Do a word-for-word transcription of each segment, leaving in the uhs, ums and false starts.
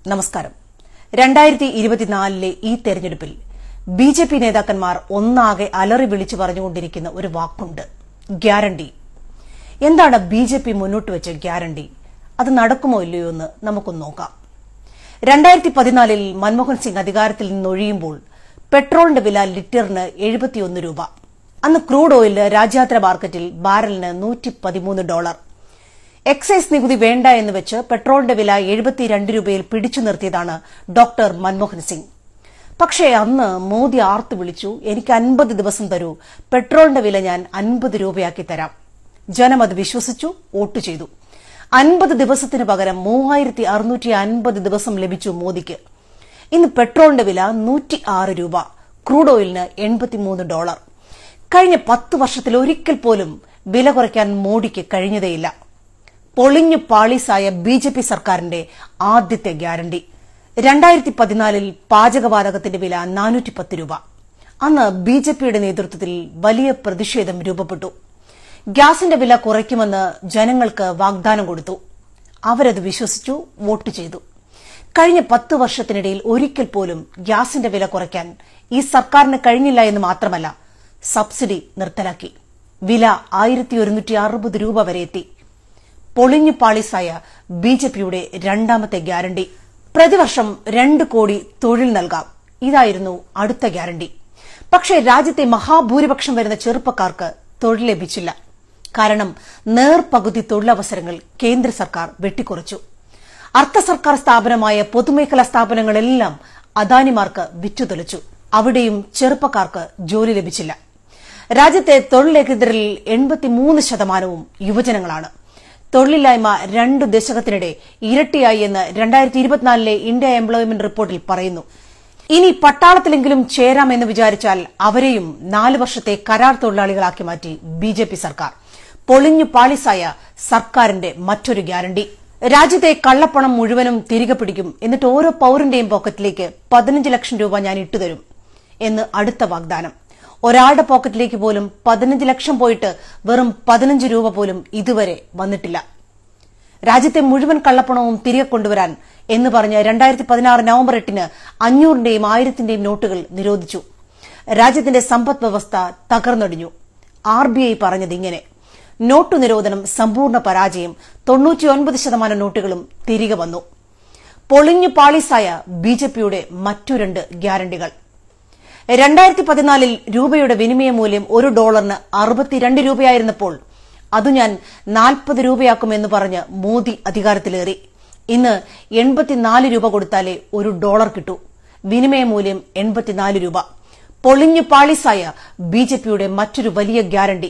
നമസ്കാരം. രണ്ടായിരത്തി ഇരുപത്തിനാലിലെ ഈ തെരഞ്ഞെടുപ്പിൽ ബി ജെ പി നേതാക്കന്മാർ ഒന്നാകെ അലറി വിളിച്ചു പറഞ്ഞുകൊണ്ടിരിക്കുന്ന ഒരു വാക്കുണ്ട്, ഗ്യാരണ്ടി. എന്താണ് ബി ജെ പി മുന്നോട്ട് വെച്ച ഗ്യാരണ്ടി? അത് നടക്കുമോ ഇല്ലയോ എന്ന് നമുക്കൊന്ന് നോക്കാം. രണ്ടായിരത്തി പതിനാലിൽ മൻമോഹൻ സിംഗ് അധികാരത്തിൽ നിന്നൊഴിയുമ്പോൾ പെട്രോളിന്റെ വില ലിറ്ററിന് എഴുപത്തിയൊന്ന് രൂപ. അന്ന് ക്രൂഡ് ഓയിലിന് രാജ്യാന്തര മാർക്കറ്റിൽ ബാരലിന് നൂറ്റി പതിമൂന്ന് ഡോളർ. എക്സൈസ് നികുതി വേണ്ട എന്ന് വെച്ച് പെട്രോളിന്റെ വില എഴുപത്തിരണ്ട് രൂപയിൽ പിടിച്ചു നിർത്തിയതാണ് ഡോക്ടർ മൻമോഹൻ സിംഗ്. പക്ഷേ അന്ന് മോദി ആർത്തു വിളിച്ചു, എനിക്ക് അൻപത് ദിവസം തരൂ, പെട്രോളിന്റെ വില ഞാൻ അൻപത് രൂപയാക്കി തരാം. ജനം അത് വിശ്വസിച്ചു, വോട്ട് ചെയ്തു. അൻപത് ദിവസത്തിന് പകരം മൂവായിരത്തി അറുന്നൂറ്റി അൻപത് ദിവസം ലഭിച്ചു മോദിക്ക്. ഇന്ന് പെട്രോളിന്റെ വില നൂറ്റി ആറ് രൂപ, ക്രൂഡ് ഓയിലിന് എൺപത്തിമൂന്ന് ഡോളർ. കഴിഞ്ഞ പത്ത് വർഷത്തിൽ ഒരിക്കൽ പോലും വില കുറയ്ക്കാൻ മോഡിക്ക് കഴിഞ്ഞതേയില്ല. പൊളിഞ്ഞു പാളീസായ ബി ജെ പി സർക്കാരിന്റെ ആദ്യത്തെ ഗ്യാരണ്ടി. രണ്ടായിരത്തി പതിനാലിൽ പാചകവാതകത്തിന്റെ വില നാനൂറ്റി പത്ത് രൂപ. അന്ന് ബി ജെ പിയുടെ നേതൃത്വത്തിൽ വലിയ പ്രതിഷേധം രൂപപ്പെട്ടു. ഗ്യാസിന്റെ വില കുറയ്ക്കുമെന്ന് ജനങ്ങൾക്ക് വാഗ്ദാനം കൊടുത്തു. അവരത് വിശ്വസിച്ചു, വോട്ട് ചെയ്തു. കഴിഞ്ഞ പത്ത് വർഷത്തിനിടയിൽ ഒരിക്കൽ പോലും ഗ്യാസിന്റെ വില കുറയ്ക്കാൻ ഈ സർക്കാരിന് കഴിഞ്ഞില്ല എന്ന് മാത്രമല്ല, സബ്സിഡി നിർത്തലാക്കി. വില ആയിരത്തി ഒരുന്നൂറ്റി അറുപത് രൂപ വരെ എത്തി. പൊളിഞ്ഞു പാളീസായ ബി ജെ പിയുടെ രണ്ടാമത്തെ ഗ്യാരണ്ടി. പ്രതിവർഷം രണ്ട് കോടി തൊഴിൽ നൽകാം. ഇതായിരുന്നു അടുത്ത ഗ്യാരണ്ടി. പക്ഷേ രാജ്യത്തെ മഹാഭൂരിപക്ഷം വരുന്ന ചെറുപ്പക്കാർക്ക് തൊഴിൽ ലഭിച്ചില്ല. കാരണം നേർപകുതി തൊഴിലവസരങ്ങൾ കേന്ദ്ര സർക്കാർ വെട്ടിക്കുറച്ചു. അർദ്ധ സർക്കാർ സ്ഥാപനമായ പൊതുമേഖലാ സ്ഥാപനങ്ങളെല്ലാം അദാനിമാർക്ക് വിറ്റുതൊലിച്ചു. അവിടെയും ചെറുപ്പക്കാർക്ക് ജോലി ലഭിച്ചില്ല. രാജ്യത്തെ തൊഴിൽ രഹിതരിൽ എൺപത്തിമൂന്ന് ശതമാനവും യുവജനങ്ങളാണ്. തൊഴിലില്ലായ്മ രണ്ടു ദശകത്തിനിടെ ഇരട്ടിയായി എന്ന് രണ്ടായിരത്തി ഇരുപത്തിനാലിലെ ഇന്ത്യ എംപ്ലോയ്മെന്റ് റിപ്പോർട്ടിൽ പറയുന്നു. ഇനി പട്ടാളത്തിലെങ്കിലും ചേരാമെന്ന് വിചാരിച്ചാൽ അവരെയും നാലു വർഷത്തെ കരാർ തൊഴിലാളികളാക്കി മാറ്റി ബി ജെ പി സർക്കാർ. പൊളിഞ്ഞു പാളീസായ സർക്കാരിന്റെ മറ്റൊരു ഗ്യാരണ്ടി. രാജ്യത്തെ കള്ളപ്പണം മുഴുവനും തിരികെ പിടിക്കും, എന്നിട്ട് ഓരോ പൌരന്റെയും പോക്കറ്റിലേക്ക് പതിനഞ്ച് ലക്ഷം രൂപ ഞാൻ ഇട്ടുതരും എന്ന് അടുത്ത വാഗ്ദാനം. ഒരാളുടെ പോക്കറ്റിലേക്ക് പോലും പതിനഞ്ച് ലക്ഷം പോയിട്ട് വെറും പതിനഞ്ച് രൂപ പോലും ഇതുവരെ വന്നിട്ടില്ല. രാജ്യത്തെ മുഴുവൻ കള്ളപ്പണവും തിരികെ കൊണ്ടുവരാൻ എന്ന് പറഞ്ഞ് രണ്ടായിരത്തി പതിനാറ് നവംബർ എട്ടിന് അഞ്ഞൂറിന്റെയും ആയിരത്തിന്റെയും നോട്ടുകൾ നിരോധിച്ചു. രാജ്യത്തിന്റെ സമ്പദ് വ്യവസ്ഥ തകർന്നടിഞ്ഞു. ആർ ബി ഐ പറഞ്ഞതിങ്ങനെ, നോട്ടു നിരോധനം സമ്പൂർണ്ണ പരാജയം, തൊണ്ണൂറ്റിയൊൻപത് ശതമാനം നോട്ടുകളും തിരികെ വന്നു. പൊളിഞ്ഞു പാളീസായ ബി ജെ പിയുടെ മറ്റു രണ്ട് ഗ്യാരണ്ടികൾ. രണ്ടായിരത്തി പതിനാലിൽ രൂപയുടെ വിനിമയ മൂല്യം ഒരു ഡോളറിന് അറുപത്തിരണ്ട് രൂപയായിരുന്നപ്പോൾ അത് ഞാൻ നാൽപ്പത് രൂപയാക്കുമെന്ന് പറഞ്ഞ് മോദി അധികാരത്തിലേറി. ഇന്ന് എൺപത്തിനാല് രൂപ കൊടുത്താലേ ഒരു ഡോളർ കിട്ടൂ. വിനിമയ മൂല്യം എൺപത്തിനാല് രൂപ. പൊളിഞ്ഞു പാളീസായ ബി ജെ പിയുടെ മറ്റൊരു വലിയ ഗ്യാരണ്ടി.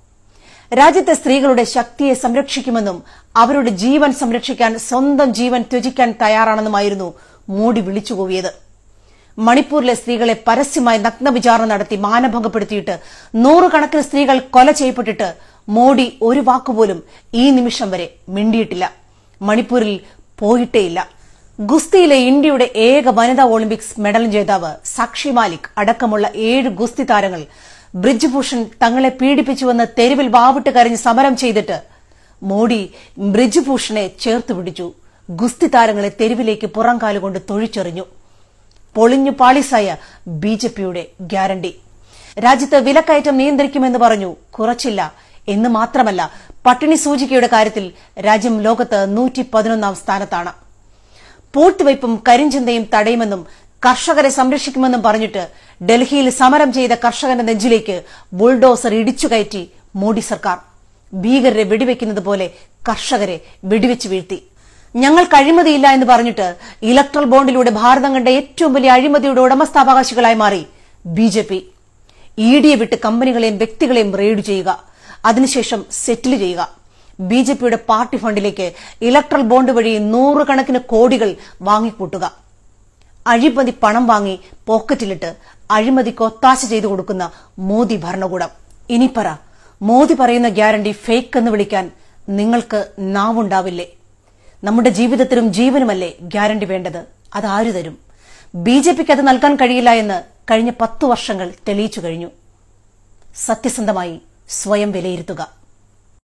രാജ്യത്തെ സ്ത്രീകളുടെ ശക്തിയെ സംരക്ഷിക്കുമെന്നും അവരുടെ ജീവൻ സംരക്ഷിക്കാൻ സ്വന്തം ജീവൻ ത്യജിക്കാൻ തയ്യാറാണെന്നുമായിരുന്നു മോഡി വിളിച്ചുകൂവിയത്. മണിപ്പൂരിലെ സ്ത്രീകളെ പരസ്യമായി നഗ്നവിചാരണ നടത്തി മാനഭംഗപ്പെടുത്തിയിട്ട് നൂറുകണക്കിന് സ്ത്രീകൾ കൊല ചെയ്യപ്പെട്ടിട്ട് മോഡി ഒരു വാക്കുപോലും ഈ നിമിഷം വരെ മിണ്ടിയിട്ടില്ല. മണിപ്പൂരിൽ പോയിട്ടേയില്ല. ഗുസ്തിയിലെ ഇന്ത്യയുടെ ഏക വനിതാ ഒളിമ്പിക്സ് മെഡൽ ജേതാവ് സാക്ഷി മാലിക് അടക്കമുള്ള ഏഴ് ഗുസ്തി താരങ്ങൾ ബ്രിജ്ഭൂഷൺ തങ്ങളെ പീഡിപ്പിച്ചുവെന്ന് തെരുവിൽ വാവിട്ട് കരഞ്ഞ് സമരം ചെയ്തിട്ട് മോഡി ബ്രിജ്ഭൂഷണെ ചേർത്തുപിടിച്ചു. ഗുസ്തി താരങ്ങളെ തെരുവിലേക്ക് പുറംകാലുകൊണ്ട് തൊഴിച്ചെറിഞ്ഞു. പൊളിഞ്ഞു പാളീസായ ബി ജെ പിയുടെ ഗ്യാരണ്ടി. രാജ്യത്ത് വിലക്കയറ്റം നിയന്ത്രിക്കുമെന്ന് പറഞ്ഞു, കുറച്ചില്ല എന്ന് മാത്രമല്ല, പട്ടിണി സൂചികയുടെ കാര്യത്തിൽ രാജ്യം ലോകത്ത് നൂറ്റി പതിനൊന്നാം സ്ഥാനത്താണ്. പൂഴ്ത്തിവയ്പും കരിഞ്ചന്തയും തടയുമെന്നും കർഷകരെ സംരക്ഷിക്കുമെന്നും പറഞ്ഞിട്ട് ഡൽഹിയിൽ സമരം ചെയ്ത കർഷകന്റെ നെഞ്ചിലേക്ക് ബുൾഡോസർ ഇടിച്ചുകയറ്റി മോഡി സർക്കാർ. ഭീകരരെ വെടിവെക്കുന്നത് പോലെ കർഷകരെ വെടിവെച്ച് വീഴ്ത്തി. ഞങ്ങൾക്ക് അഴിമതിയില്ല എന്ന് പറഞ്ഞിട്ട് ഇലക്ട്രൽ ബോണ്ടിലൂടെ ഭാരതം കണ്ട ഏറ്റവും വലിയ അഴിമതിയുടെ ഉടമസ്ഥാവകാശികളായി മാറി ബി ജെ പി. ഇ ഡിയെ വിട്ട് കമ്പനികളെയും വ്യക്തികളെയും റെയ്ഡ് ചെയ്യുക, അതിനുശേഷം സെറ്റിൽ ചെയ്യുക. ബി ജെ പിയുടെ പാർട്ടി ഫണ്ടിലേക്ക് ഇലക്ട്രൽ ബോണ്ട് വഴി നൂറുകണക്കിന് കോടികൾ വാങ്ങിക്കൂട്ടുക. അഴിമതി പണം വാങ്ങി പോക്കറ്റിലിട്ട് അഴിമതിക്ക് ഒത്താശ ചെയ്തു കൊടുക്കുന്ന മോദി ഭരണകൂടം. ഇനി പറ, മോദി പറയുന്ന ഗ്യാരണ്ടി ഫേക്ക് എന്ന് വിളിക്കാൻ നിങ്ങൾക്ക് നാവുണ്ടാവില്ലേ? നമ്മുടെ ജീവിതത്തിലും ജീവനുമല്ലേ ഗ്യാരണ്ടി വേണ്ടത്? അതാരു തരും? ബി ജെ പിക്ക് അത് നൽകാൻ കഴിയില്ല എന്ന് കഴിഞ്ഞ പത്തു വർഷങ്ങൾ തെളിയിച്ചു കഴിഞ്ഞു. സത്യസന്ധമായി സ്വയം വിലയിരുത്തുക.